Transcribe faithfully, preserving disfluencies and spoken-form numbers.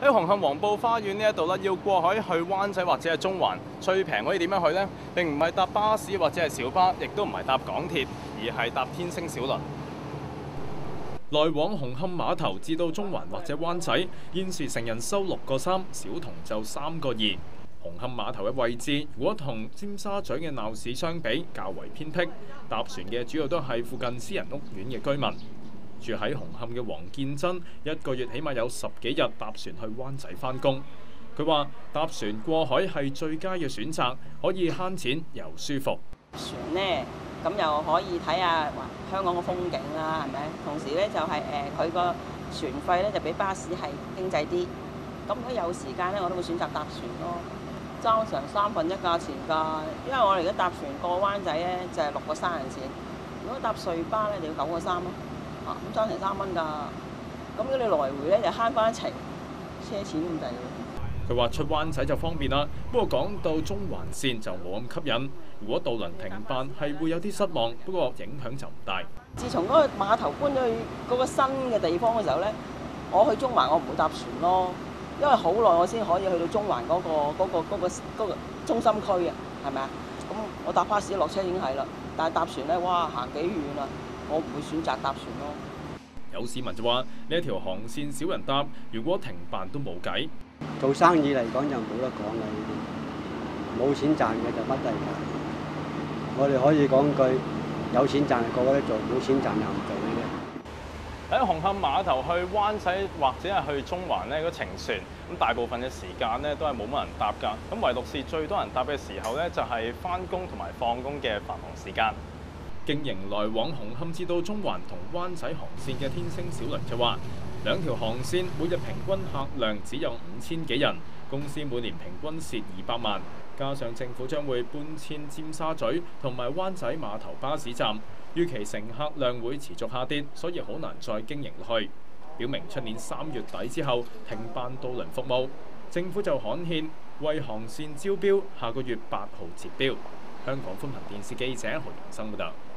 喺紅磡黃埔花園呢一度咧，要過海去灣仔或者係中環，最平可以點樣去呢？並唔係搭巴士或者係小巴，亦都唔係搭港鐵，而係搭天星小輪。來往紅磡碼頭至到中環或者灣仔，現時成人收六個三，小童就三個二。紅磡碼頭嘅位置，如果同尖沙咀嘅鬧市相比，較為偏僻。搭船嘅主要都係附近私人屋苑嘅居民。住喺紅磡嘅黃建珍，一個月起碼有十幾日搭船去灣仔返工。佢話搭船過海係最佳嘅選擇，可以慳錢又舒服。 船呢，咁又可以睇下香港嘅風景啦，係咪？同時咧就係誒佢個船費咧就比巴士係經濟啲。咁如果有時間咧，我都會選擇搭船咯，爭成三分一價錢㗎。因為我哋而家搭船過灣仔咧就係六個三人錢，如果搭隧巴咧就要九個三咯。啊，咁爭成三蚊㗎。咁如果你來回咧就慳翻一程車錢咁滯。 佢話出灣仔就方便啦，不過講到中環線就冇咁吸引。如果渡輪停辦係會有啲失望，不過影響就唔大。 自從嗰個碼頭搬咗去嗰個新嘅地方嘅時候咧，我去中環我唔會搭船咯，因為好耐我先可以去到中環嗰個嗰個嗰個嗰個中心區啊，係咪啊？咁我搭巴士落車已經係啦，但係搭船咧，哇行幾遠啊！我唔會選擇搭船咯。 有市民就話：呢一條航線少人搭，如果停辦都冇計。 做生意嚟講就冇得講啦，呢啲冇錢賺嘅就乜都係賺。我哋可以講句，有錢賺個個都做，冇錢賺又唔做呢啲。 喺紅磡碼頭去灣仔或者係去中環呢，嗰程船咁大部分嘅時間呢都係冇乜人搭㗎。咁唯獨是最多人搭嘅時候呢，就係返工同埋放工嘅繁忙時間。經營來往紅磡至到中環同灣仔航線嘅天星小輪就話，兩條航線每日平均客量只有五千幾人，公司每年平均蝕二百萬。加上政府將會搬遷尖沙咀同埋灣仔碼頭巴士站，預期乘客量會持續下跌，所以好難再經營落去。表明出年三月底之後停辦渡輪服務。政府就刊憲為航線招標，下個月八號截標。香港寬頻電視記者何榮生報道。